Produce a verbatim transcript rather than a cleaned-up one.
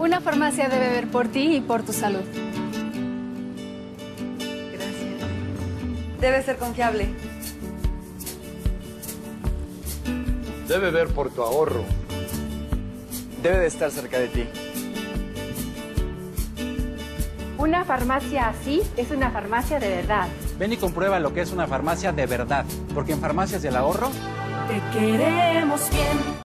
Una farmacia debe ver por ti y por tu salud. Gracias. Debe ser confiable. Debe ver por tu ahorro. Debe de estar cerca de ti. Una farmacia así es una farmacia de verdad. Ven y comprueba lo que es una farmacia de verdad, porque en Farmacias del Ahorro te queremos bien.